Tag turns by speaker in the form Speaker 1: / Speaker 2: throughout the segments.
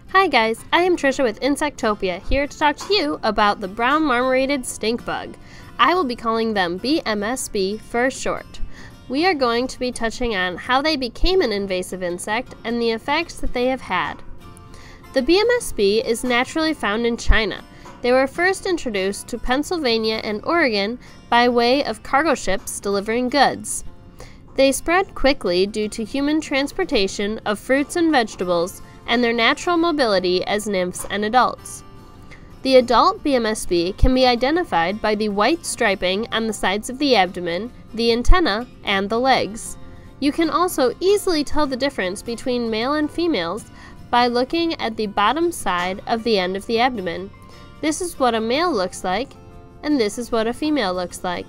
Speaker 1: Hi guys, I am Trisha with Insectopia, here to talk to you about the brown marmorated stink bug. I will be calling them BMSB for short. We are going to be touching on how they became an invasive insect and the effects that they have had. The BMSB is naturally found in China. They were first introduced to Pennsylvania and Oregon by way of cargo ships delivering goods. They spread quickly due to human transportation of fruits and vegetables and their natural mobility as nymphs and adults. The adult BMSB can be identified by the white striping on the sides of the abdomen, the antenna, and the legs. You can also easily tell the difference between male and females by looking at the bottom side of the end of the abdomen. This is what a male looks like, and this is what a female looks like.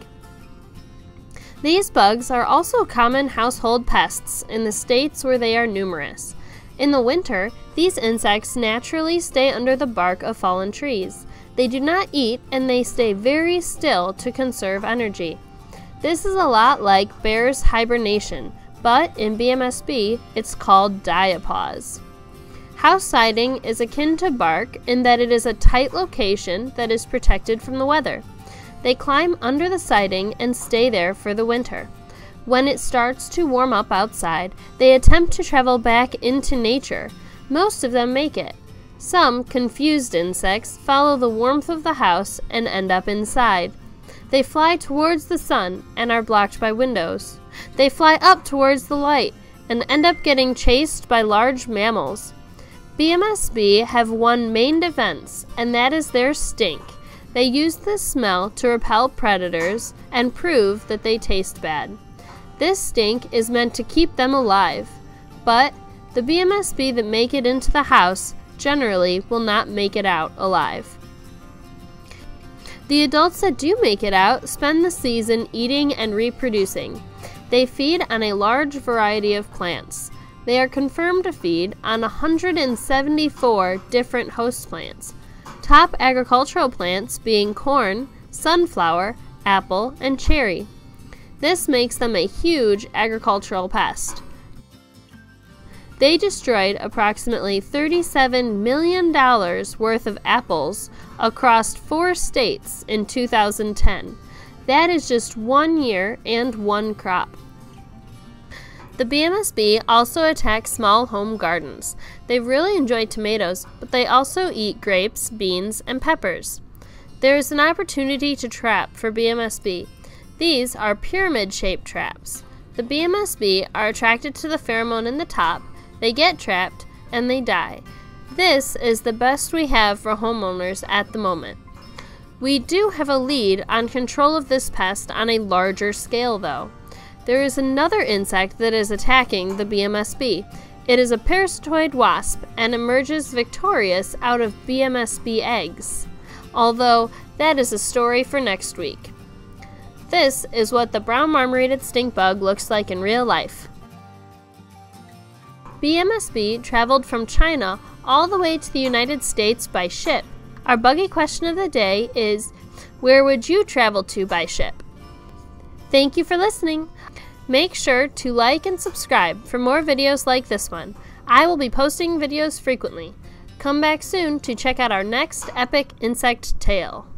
Speaker 1: These bugs are also common household pests in the states where they are numerous. In the winter, these insects naturally stay under the bark of fallen trees. They do not eat and they stay very still to conserve energy. This is a lot like bear's hibernation, but in BMSB, it's called diapause. House siding is akin to bark in that it is a tight location that is protected from the weather. They climb under the siding and stay there for the winter. When it starts to warm up outside, they attempt to travel back into nature. Most of them make it. Some confused insects follow the warmth of the house and end up inside. They fly towards the sun and are blocked by windows. They fly up towards the light and end up getting chased by large mammals. BMSB have one main defense, and that is their stink. They use this smell to repel predators and prove that they taste bad. This stink is meant to keep them alive, but the BMSB that make it into the house generally will not make it out alive. The adults that do make it out spend the season eating and reproducing. They feed on a large variety of plants. They are confirmed to feed on 174 different host plants. Top agricultural plants being corn, sunflower, apple, and cherry. This makes them a huge agricultural pest. They destroyed approximately $37 million worth of apples across 4 states in 2010. That is just 1 year and 1 crop. The BMSB also attack small home gardens. They really enjoy tomatoes, but they also eat grapes, beans, and peppers. There is an opportunity to trap for BMSB. These are pyramid-shaped traps. The BMSB are attracted to the pheromone in the top, they get trapped, and they die. This is the best we have for homeowners at the moment. We do have a lead on control of this pest on a larger scale though. There is another insect that is attacking the BMSB. It is a parasitoid wasp and emerges victorious out of BMSB eggs. Although, that is a story for next week. This is what the brown marmorated stink bug looks like in real life. BMSB traveled from China all the way to the United States by ship. Our buggy question of the day is, where would you travel to by ship? Thank you for listening. Make sure to like and subscribe for more videos like this one. I will be posting videos frequently. Come back soon to check out our next epic insect tale.